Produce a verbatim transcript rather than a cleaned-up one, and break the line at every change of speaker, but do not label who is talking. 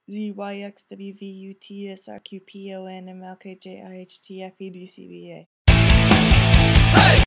Z Y X W V U T S R Q P O N M L K J I H T F E D C B A.